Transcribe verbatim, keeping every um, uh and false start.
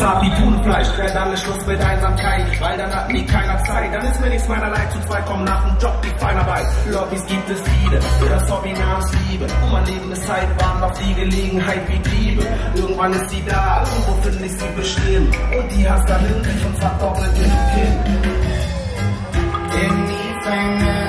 zart wie Thunfleisch, wär dann ist Schluss mit Einsamkeit, weil dann hat nie keiner Zeit, dann ist mir nichts meiner Leid, zu zweit kommen nach dem Job die Feinarbeit. Lobbys gibt es viele, für das Hobby namens Liebe, und mein Leben ist halt warm auf die Gelegenheit wie Liebe. Irgendwann ist sie da, irgendwo finde ich sie bestimmt, und die hast dann hinten und verdoppelt mit dem Kind. In die Fänge